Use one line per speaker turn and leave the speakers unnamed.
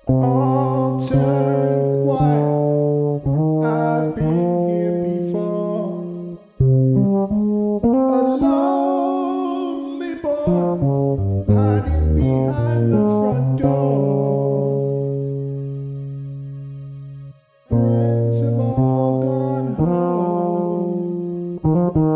all turned white. I've been here before. A lonely boy hiding behind the front door. Friends have all gone home.